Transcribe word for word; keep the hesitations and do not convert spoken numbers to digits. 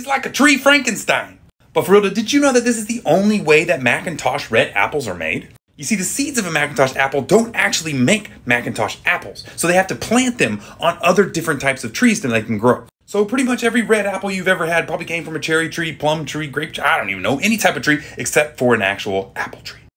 It's like a tree Frankenstein. But for real, did you know that this is the only way that Macintosh red apples are made? You see, the seeds of a Macintosh apple don't actually make Macintosh apples, so they have to plant them on other different types of trees to make them grow. So pretty much every red apple you've ever had probably came from a cherry tree, plum tree, grape tree, I don't even know, any type of tree except for an actual apple tree.